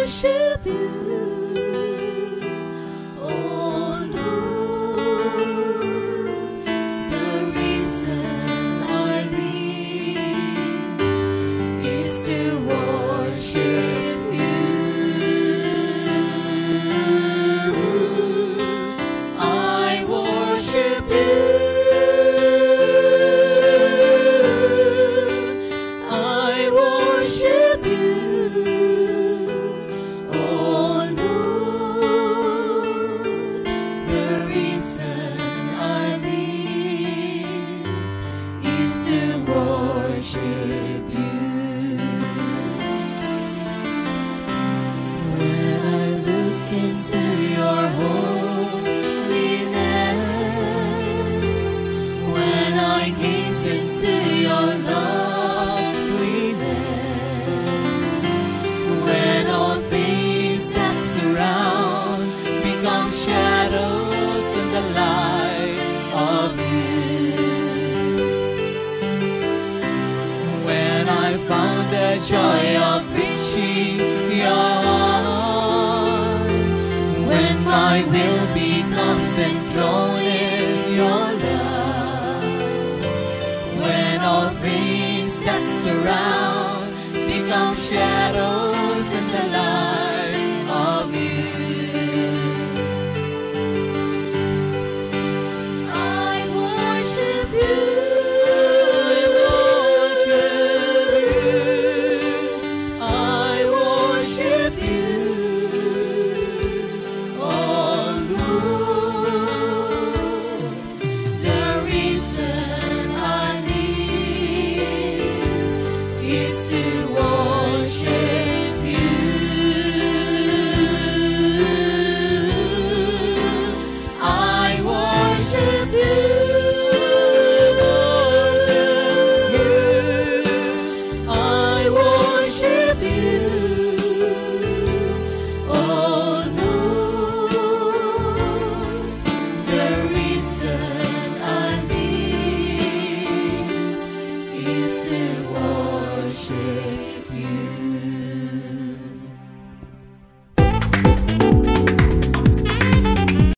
worship you. Oh Lord, the reason I live is to worship you. I worship you. Joy of reaching your arms, when my will becomes enthroned in your love, when all things that surround become shadows